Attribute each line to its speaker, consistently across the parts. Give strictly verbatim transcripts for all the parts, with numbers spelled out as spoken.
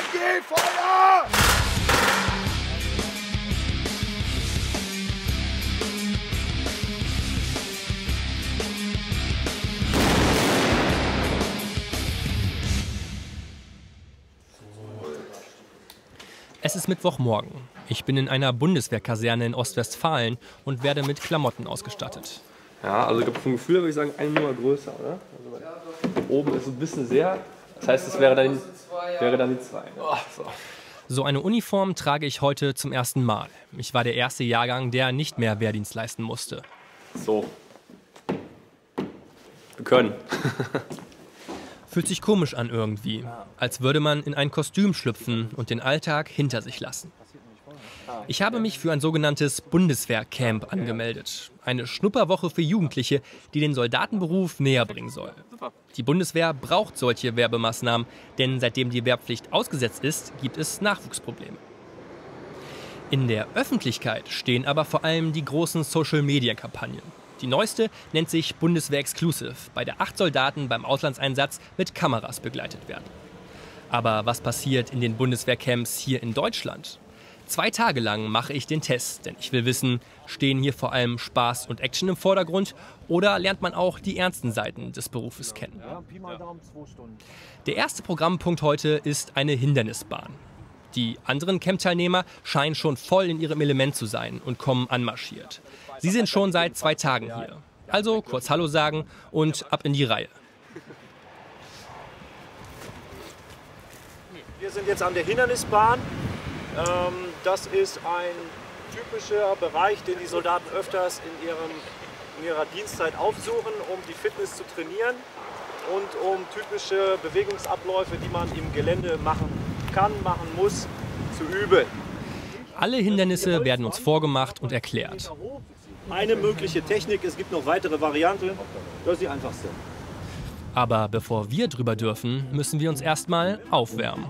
Speaker 1: G, Feuer!
Speaker 2: Es ist Mittwochmorgen. Ich bin in einer Bundeswehrkaserne in Ostwestfalen und werde mit Klamotten ausgestattet.
Speaker 3: Ja, also ich glaube vom Gefühl würde ich sagen, eine Nummer größer, oder? Also oben ist so ein bisschen sehr. Das heißt, es wäre dann, wäre dann die zwei. Oh, so.
Speaker 2: So eine Uniform trage ich heute zum ersten Mal. Ich war der erste Jahrgang, der nicht mehr Wehrdienst leisten musste.
Speaker 3: So. Wir können.
Speaker 2: Fühlt sich komisch an irgendwie, als würde man in ein Kostüm schlüpfen und den Alltag hinter sich lassen. Ich habe mich für ein sogenanntes Bundeswehrcamp angemeldet. Eine Schnupperwoche für Jugendliche, die den Soldatenberuf näher bringen soll. Die Bundeswehr braucht solche Werbemaßnahmen, denn seitdem die Wehrpflicht ausgesetzt ist, gibt es Nachwuchsprobleme. In der Öffentlichkeit stehen aber vor allem die großen Social-Media-Kampagnen. Die neueste nennt sich Bundeswehr Exclusive, bei der acht Soldaten beim Auslandseinsatz mit Kameras begleitet werden. Aber was passiert in den Bundeswehrcamps hier in Deutschland? Zwei Tage lang mache ich den Test, denn ich will wissen, stehen hier vor allem Spaß und Action im Vordergrund oder lernt man auch die ernsten Seiten des Berufes kennen? Der erste Programmpunkt heute ist eine Hindernisbahn. Die anderen Camp-Teilnehmer scheinen schon voll in ihrem Element zu sein und kommen anmarschiert. Sie sind schon seit zwei Tagen hier. Also kurz Hallo sagen und ab in die Reihe.
Speaker 4: Wir sind jetzt an der Hindernisbahn. Das ist ein typischer Bereich, den die Soldaten öfters in, ihrem, in ihrer Dienstzeit aufsuchen, um die Fitness zu trainieren und um typische Bewegungsabläufe, die man im Gelände machen kann, machen muss, zu üben.
Speaker 2: Alle Hindernisse werden uns vorgemacht und erklärt.
Speaker 4: Eine mögliche Technik, es gibt noch weitere Varianten, das ist die einfachste.
Speaker 2: Aber bevor wir drüber dürfen, müssen wir uns erstmal aufwärmen.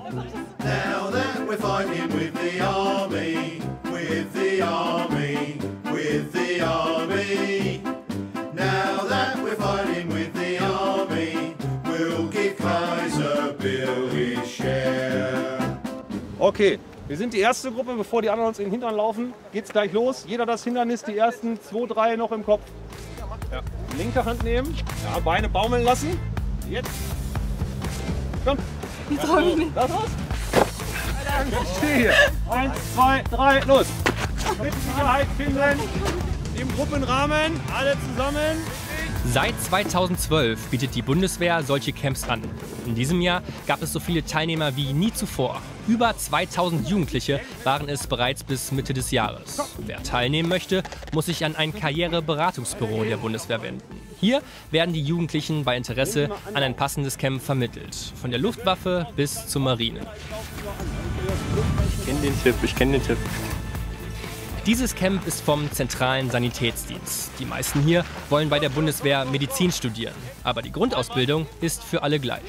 Speaker 5: Okay, wir sind die erste Gruppe, bevor die anderen uns in den Hintern laufen, geht's gleich los. Jeder das Hindernis, die ersten zwei, drei noch im Kopf. Ja. Linke Hand nehmen, ja, Beine baumeln lassen. Jetzt. Komm.
Speaker 6: Ich trau mich nicht.
Speaker 5: Lass los. Ich stehe hier. Eins, zwei, drei, los. Mit Sicherheit finden. Im Gruppenrahmen, alle zusammen.
Speaker 2: Seit zweitausendzwölf bietet die Bundeswehr solche Camps an. In diesem Jahr gab es so viele Teilnehmer wie nie zuvor. Über zweitausend Jugendliche waren es bereits bis Mitte des Jahres. Wer teilnehmen möchte, muss sich an ein Karriereberatungsbüro der Bundeswehr wenden. Hier werden die Jugendlichen bei Interesse an ein passendes Camp vermittelt. Von der Luftwaffe bis zur Marine.
Speaker 3: Ich kenne den Tipp, ich kenne den Tipp.
Speaker 2: Dieses Camp ist vom Zentralen Sanitätsdienst. Die meisten hier wollen bei der Bundeswehr Medizin studieren. Aber die Grundausbildung ist für alle gleich.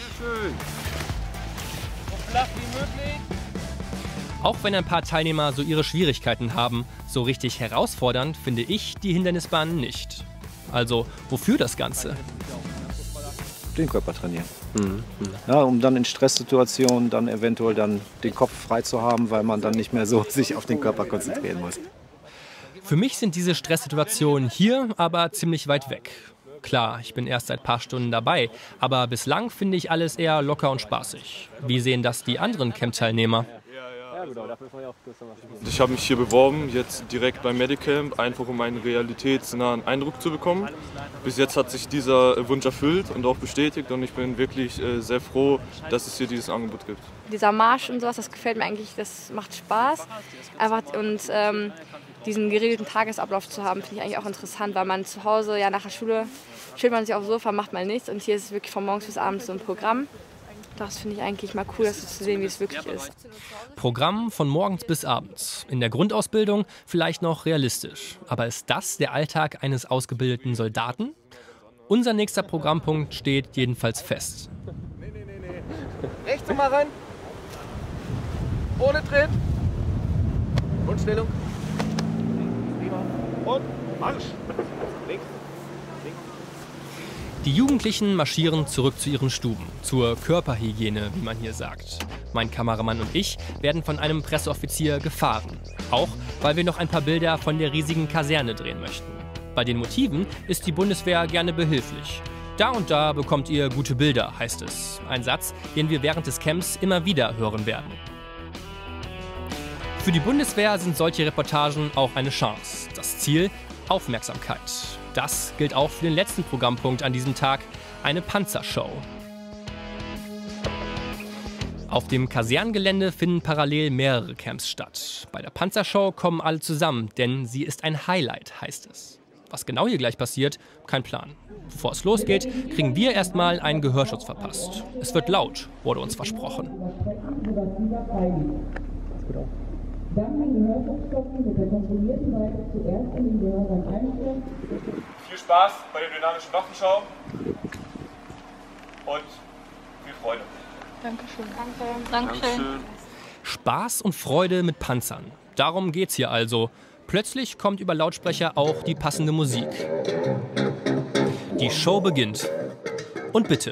Speaker 2: Auch wenn ein paar Teilnehmer so ihre Schwierigkeiten haben, so richtig herausfordernd finde ich die Hindernisbahn nicht. Also, wofür das Ganze?
Speaker 7: Den Körper trainieren. Mhm. Ja, um dann in Stresssituationen dann eventuell dann den Kopf frei zu haben, weil man dann nicht mehr so sich auf den Körper konzentrieren muss.
Speaker 2: Für mich sind diese Stresssituationen hier aber ziemlich weit weg. Klar, ich bin erst seit ein paar Stunden dabei, aber bislang finde ich alles eher locker und spaßig. Wie sehen das die anderen Camp-Teilnehmer?
Speaker 8: Ich habe mich hier beworben, jetzt direkt beim Medicamp, einfach um einen realitätsnahen Eindruck zu bekommen. Bis jetzt hat sich dieser Wunsch erfüllt und auch bestätigt und ich bin wirklich äh, sehr froh, dass es hier dieses Angebot gibt.
Speaker 6: Dieser Marsch und sowas, das gefällt mir eigentlich, das macht Spaß. Einfach, und ähm, diesen geregelten Tagesablauf zu haben, finde ich eigentlich auch interessant, weil man zu Hause, ja nach der Schule, chillt man sich aufs Sofa, macht mal nichts und hier ist es wirklich von morgens bis abends so ein Programm. Das finde ich eigentlich mal cool, das zu sehen, wie es wirklich ist.
Speaker 2: Programm von morgens bis abends. In der Grundausbildung vielleicht noch realistisch. Aber ist das der Alltag eines ausgebildeten Soldaten? Unser nächster Programmpunkt steht jedenfalls fest.
Speaker 5: Nee, nee, nee, nee. Rechts nochmal rein. Ohne Tritt. Und Stellung. Prima. Und Marsch. Links.
Speaker 2: Die Jugendlichen marschieren zurück zu ihren Stuben, zur Körperhygiene, wie man hier sagt. Mein Kameramann und ich werden von einem Presseoffizier gefahren. Auch, weil wir noch ein paar Bilder von der riesigen Kaserne drehen möchten. Bei den Motiven ist die Bundeswehr gerne behilflich. Da und da bekommt ihr gute Bilder, heißt es. Ein Satz, den wir während des Camps immer wieder hören werden. Für die Bundeswehr sind solche Reportagen auch eine Chance. Das Ziel: Aufmerksamkeit. Das gilt auch für den letzten Programmpunkt an diesem Tag, eine Panzershow. Auf dem Kasernengelände finden parallel mehrere Camps statt. Bei der Panzershow kommen alle zusammen, denn sie ist ein Highlight, heißt es. Was genau hier gleich passiert, kein Plan. Bevor es losgeht, kriegen wir erstmal einen Gehörschutz verpasst. Es wird laut, wurde uns versprochen.
Speaker 1: Dann den Gehörschutz stoppen mit der kontrollierten Seite zuerst in den Gehörgang einstellen.
Speaker 5: Viel Spaß bei der dynamischen Waffenschau und viel Freude.
Speaker 6: Dankeschön. Danke.
Speaker 8: Dankeschön.
Speaker 2: Spaß und Freude mit Panzern. Darum geht's hier also. Plötzlich kommt über Lautsprecher auch die passende Musik. Die Show beginnt. Und bitte.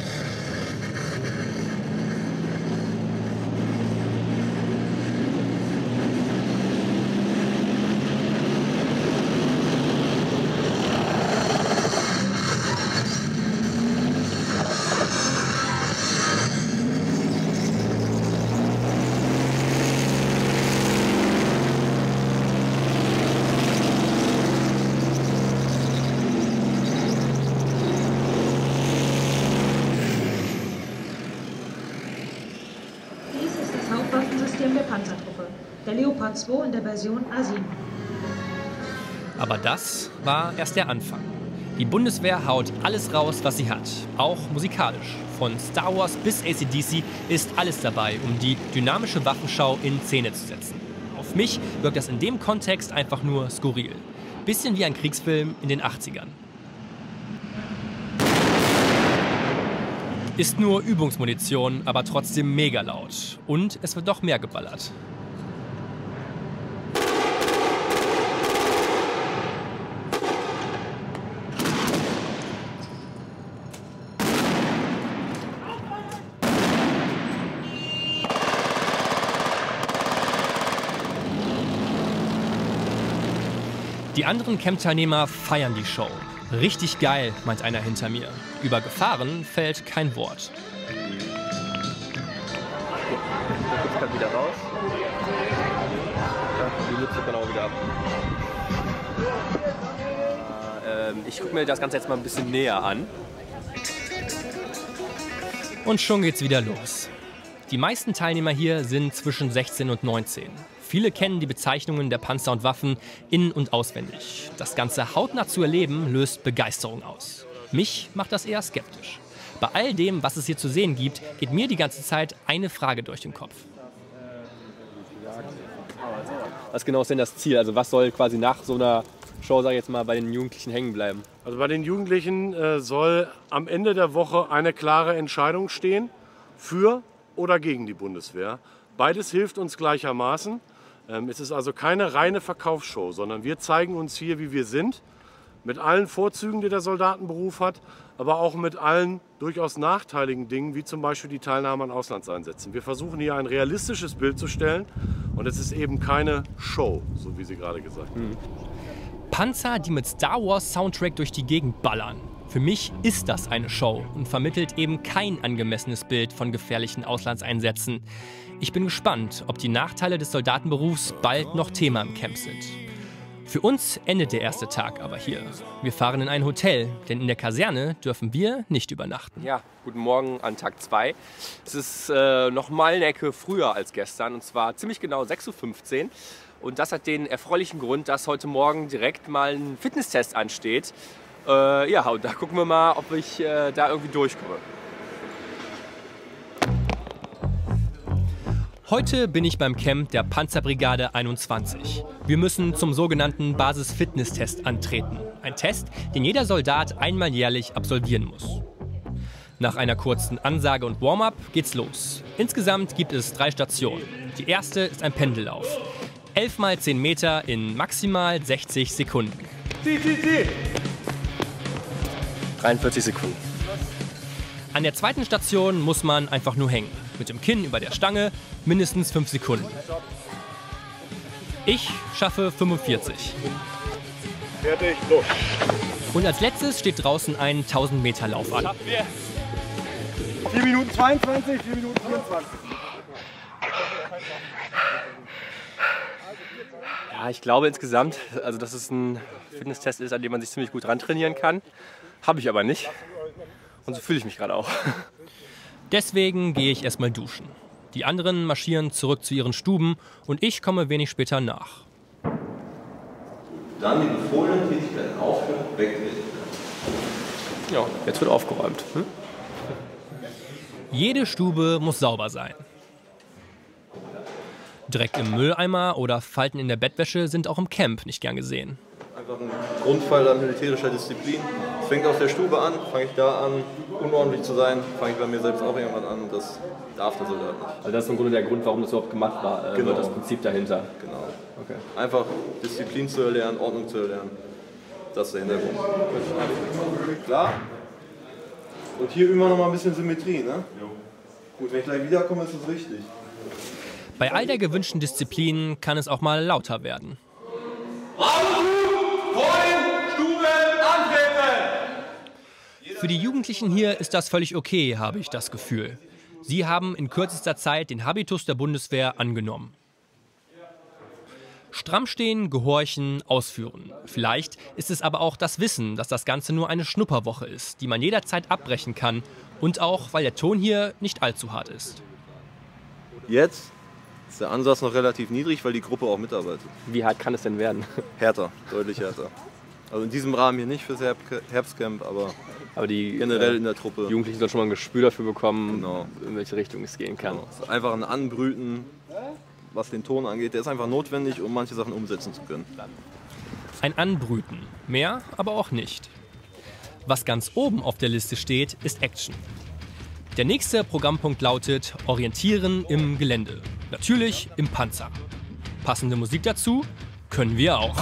Speaker 9: Der Panzertruppe, der Leopard zwei in der Version A sieben.
Speaker 2: Aber das war erst der Anfang. Die Bundeswehr haut alles raus, was sie hat, auch musikalisch. Von Star Wars bis A C D C ist alles dabei, um die dynamische Waffenschau in Szene zu setzen. Auf mich wirkt das in dem Kontext einfach nur skurril. Bisschen wie ein Kriegsfilm in den achtzigern. Ist nur Übungsmunition, aber trotzdem mega laut. Und es wird doch mehr geballert. Die anderen Camp-Teilnehmer feiern die Show. Richtig geil, meint einer hinter mir. Über Gefahren fällt kein Wort.
Speaker 3: Jetzt kann wieder raus. Die Mütze kann auch wieder ab. Äh, ähm, ich gucke mir das Ganze jetzt mal ein bisschen näher an.
Speaker 2: Und schon geht's wieder los. Die meisten Teilnehmer hier sind zwischen sechzehn und neunzehn. Viele kennen die Bezeichnungen der Panzer und Waffen in- und auswendig. Das Ganze hautnah zu erleben, löst Begeisterung aus. Mich macht das eher skeptisch. Bei all dem, was es hier zu sehen gibt, geht mir die ganze Zeit eine Frage durch den Kopf.
Speaker 3: Was genau ist denn das Ziel? Also was soll quasi nach so einer Show, sag ich jetzt mal, bei den Jugendlichen hängen bleiben?
Speaker 4: Also bei den Jugendlichen äh, soll am Ende der Woche eine klare Entscheidung stehen für oder gegen die Bundeswehr. Beides hilft uns gleichermaßen. Ähm, es ist also keine reine Verkaufsshow, sondern wir zeigen uns hier, wie wir sind, mit allen Vorzügen, die der Soldatenberuf hat, aber auch mit allen durchaus nachteiligen Dingen, wie zum Beispiel die Teilnahme an Auslandseinsätzen. Wir versuchen hier ein realistisches Bild zu stellen und es ist eben keine Show, so wie Sie gerade gesagt haben.
Speaker 2: Mhm. Panzer, die mit Star Wars Soundtrack durch die Gegend ballern. Für mich ist das eine Show und vermittelt eben kein angemessenes Bild von gefährlichen Auslandseinsätzen. Ich bin gespannt, ob die Nachteile des Soldatenberufs bald noch Thema im Camp sind. Für uns endet der erste Tag aber hier. Wir fahren in ein Hotel, denn in der Kaserne dürfen wir nicht übernachten.
Speaker 3: Ja, guten Morgen an Tag zwei. Es ist äh, noch mal eine Ecke früher als gestern, und zwar ziemlich genau sechs Uhr fünfzehn. Und das hat den erfreulichen Grund, dass heute Morgen direkt mal ein Fitnesstest ansteht. Äh, ja, und da gucken wir mal, ob ich äh, da irgendwie durchkomme.
Speaker 2: Heute bin ich beim Camp der Panzerbrigade einundzwanzig. Wir müssen zum sogenannten Basis-Fitness-Test antreten. Ein Test, den jeder Soldat einmal jährlich absolvieren muss. Nach einer kurzen Ansage und Warm-up geht's los. Insgesamt gibt es drei Stationen. Die erste ist ein Pendellauf. elf mal zehn Meter in maximal sechzig Sekunden.
Speaker 3: dreiundvierzig Sekunden.
Speaker 2: An der zweiten Station muss man einfach nur hängen. Mit dem Kinn über der Stange, mindestens fünf Sekunden. Ich schaffe fünfundvierzig.
Speaker 5: Fertig, los.
Speaker 2: Und als letztes steht draußen ein tausend Meter Lauf an.
Speaker 5: vier Minuten zweiundzwanzig, vier Minuten vierundzwanzig.
Speaker 3: Ja, ich glaube insgesamt, also dass es ein Fitnesstest ist, an dem man sich ziemlich gut rantrainieren kann. Habe ich aber nicht. Und so fühle ich mich gerade auch.
Speaker 2: Deswegen gehe ich erstmal duschen. Die anderen marschieren zurück zu ihren Stuben und ich komme wenig später nach.
Speaker 10: Dann die befohlenen Tätigkeiten aufhören, wegtreten.
Speaker 3: Ja, jetzt wird aufgeräumt. Hm?
Speaker 2: Jede Stube muss sauber sein. Dreck im Mülleimer oder Falten in der Bettwäsche sind auch im Camp nicht gern gesehen.
Speaker 10: Einfach ein Grundpfeiler militärischer Disziplin. Es fängt auf der Stube an, fange ich da an, unordentlich zu sein, fange ich bei mir selbst auch irgendwann an und das darf der Soldat nicht.
Speaker 3: Also das ist im Grunde der Grund, warum das überhaupt gemacht war, äh,
Speaker 10: genau.
Speaker 3: das Prinzip dahinter.
Speaker 10: Genau.
Speaker 3: Okay.
Speaker 10: Einfach Disziplin zu erlernen, Ordnung zu erlernen. Das ist der Hintergrund. Klar? Und hier üben wir noch mal ein bisschen Symmetrie, ne? Jo. Gut, wenn ich gleich wiederkomme, ist das richtig.
Speaker 2: Bei all der gewünschten Disziplin kann es auch mal lauter werden. Für die Jugendlichen hier ist das völlig okay, habe ich das Gefühl. Sie haben in kürzester Zeit den Habitus der Bundeswehr angenommen. Stramm stehen, gehorchen, ausführen. Vielleicht ist es aber auch das Wissen, dass das Ganze nur eine Schnupperwoche ist, die man jederzeit abbrechen kann. Und auch, weil der Ton hier nicht allzu hart ist.
Speaker 10: Jetzt ist der Ansatz noch relativ niedrig, weil die Gruppe auch mitarbeitet.
Speaker 3: Wie hart kann es denn werden?
Speaker 10: Härter, deutlich härter. Also in diesem Rahmen hier nicht fürs Herbstcamp, aber,
Speaker 3: aber die,
Speaker 10: generell
Speaker 3: äh,
Speaker 10: in der Truppe.
Speaker 3: Jugendlichen sollen schon mal ein Gespür dafür bekommen,
Speaker 10: genau.
Speaker 3: in welche Richtung es gehen kann.
Speaker 10: Genau. Es ist einfach ein Anbrüten, was den Ton angeht. Der ist einfach notwendig, um manche Sachen umsetzen zu können.
Speaker 2: Ein Anbrüten. Mehr, aber auch nicht. Was ganz oben auf der Liste steht, ist Action. Der nächste Programmpunkt lautet Orientieren im Gelände. Natürlich im Panzer. Passende Musik dazu können wir auch.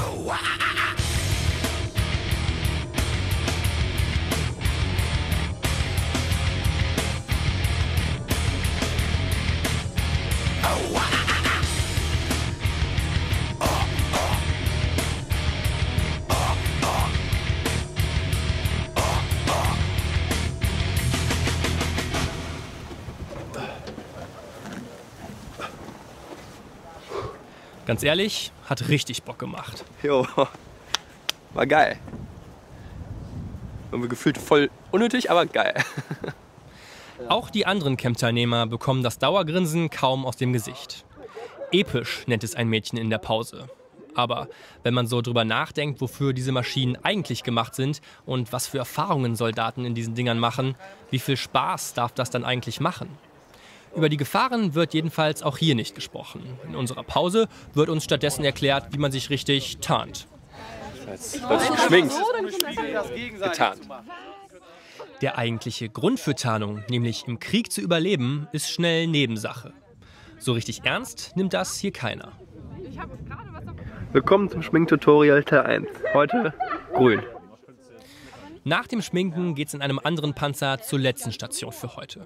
Speaker 2: Ganz ehrlich, hat richtig Bock gemacht.
Speaker 3: Jo, war geil. Irgendwie gefühlt voll unnötig, aber geil.
Speaker 2: Auch die anderen Camp-Teilnehmer bekommen das Dauergrinsen kaum aus dem Gesicht. Episch nennt es ein Mädchen in der Pause. Aber wenn man so drüber nachdenkt, wofür diese Maschinen eigentlich gemacht sind und was für Erfahrungen Soldaten in diesen Dingern machen, wie viel Spaß darf das dann eigentlich machen? Über die Gefahren wird jedenfalls auch hier nicht gesprochen. In unserer Pause wird uns stattdessen erklärt, wie man sich richtig tarnt.
Speaker 3: Das wird geschminkt, getarnt.
Speaker 2: Der eigentliche Grund für Tarnung, nämlich im Krieg zu überleben, ist schnell Nebensache. So richtig ernst nimmt das hier keiner.
Speaker 3: Willkommen zum Schminktutorial Teil eins. Heute grün.
Speaker 2: Nach dem Schminken geht's in einem anderen Panzer zur letzten Station für heute.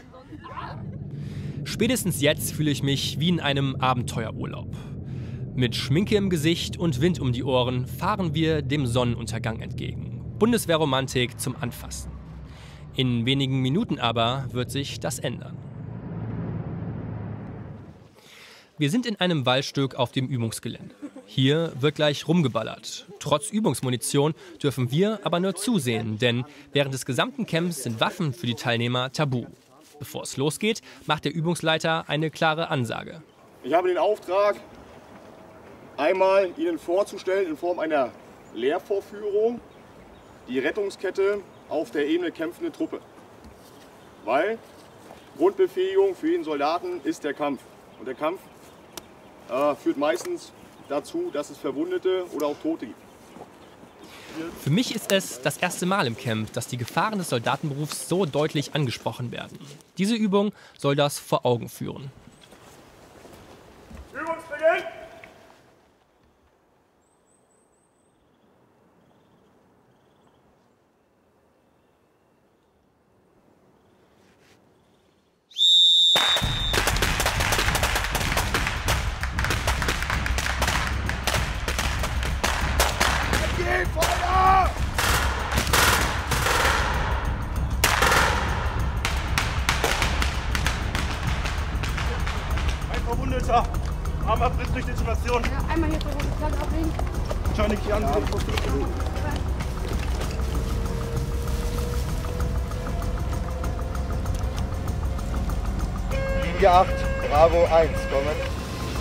Speaker 2: Spätestens jetzt fühle ich mich wie in einem Abenteuerurlaub. Mit Schminke im Gesicht und Wind um die Ohren fahren wir dem Sonnenuntergang entgegen. Bundeswehrromantik zum Anfassen. In wenigen Minuten aber wird sich das ändern. Wir sind in einem Waldstück auf dem Übungsgelände. Hier wird gleich rumgeballert. Trotz Übungsmunition dürfen wir aber nur zusehen, denn während des gesamten Camps sind Waffen für die Teilnehmer tabu. Bevor es losgeht, macht der Übungsleiter eine klare Ansage.
Speaker 11: Ich habe den Auftrag, einmal Ihnen vorzustellen in Form einer Lehrvorführung die Rettungskette auf der Ebene kämpfende Truppe. Weil Grundbefähigung für jeden Soldaten ist der Kampf. Und der Kampf äh, führt meistens dazu, dass es Verwundete oder auch Tote gibt.
Speaker 2: Für mich ist es das erste Mal im Camp, dass die Gefahren des Soldatenberufs so deutlich angesprochen werden. Diese Übung soll das vor Augen führen.
Speaker 11: Übungsbeginn!
Speaker 4: Verwundeter. Armabriss durch Detonation.
Speaker 6: Ja, einmal hier so rote Flagge ablegen.
Speaker 4: Schau nicht hier an.
Speaker 11: Linie acht, Bravo eins, kommen.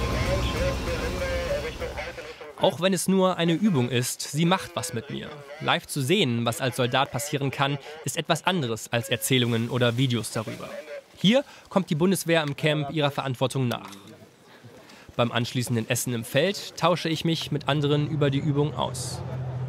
Speaker 2: Auch wenn es nur eine Übung ist, sie macht was mit mir. Live zu sehen, was als Soldat passieren kann, ist etwas anderes als Erzählungen oder Videos darüber. Hier kommt die Bundeswehr im Camp ihrer Verantwortung nach. Beim anschließenden Essen im Feld tausche ich mich mit anderen über die Übung aus.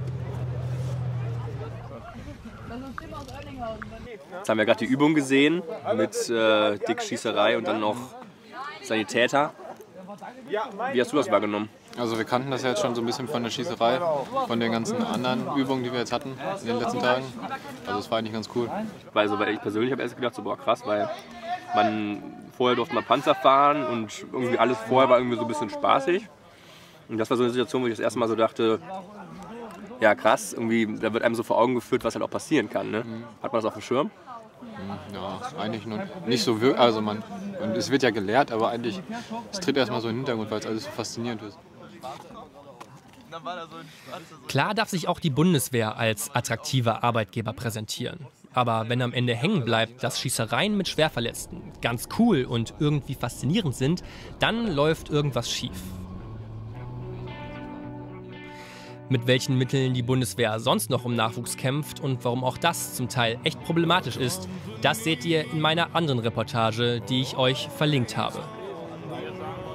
Speaker 3: Jetzt haben wir gerade die Übung gesehen mit äh, Dickschießerei und dann noch Sanitäter. Wie hast du das wahrgenommen?
Speaker 12: Also wir kannten das ja jetzt schon so ein bisschen von der Schießerei, von den ganzen anderen Übungen, die wir jetzt hatten in den letzten Tagen. Also das war eigentlich ganz cool.
Speaker 3: Also, weil ich persönlich habe erst gedacht, so boah krass, weil man vorher durfte man Panzer fahren und irgendwie alles vorher war irgendwie so ein bisschen spaßig. Und das war so eine Situation, wo ich das erste Mal so dachte, ja krass, irgendwie, da wird einem so vor Augen geführt, was halt auch passieren kann. Ne? Mhm. Hat man das auf dem Schirm?
Speaker 12: Ja, eigentlich nur nicht so wirklich. Also man, und es wird ja gelehrt, aber eigentlich, es tritt erstmal so in den Hintergrund, weil es alles so faszinierend ist.
Speaker 2: Klar darf sich auch die Bundeswehr als attraktiver Arbeitgeber präsentieren. Aber wenn am Ende hängen bleibt, dass Schießereien mit Schwerverletzten ganz cool und irgendwie faszinierend sind, dann läuft irgendwas schief. Mit welchen Mitteln die Bundeswehr sonst noch um Nachwuchs kämpft und warum auch das zum Teil echt problematisch ist, das seht ihr in meiner anderen Reportage, die ich euch verlinkt habe.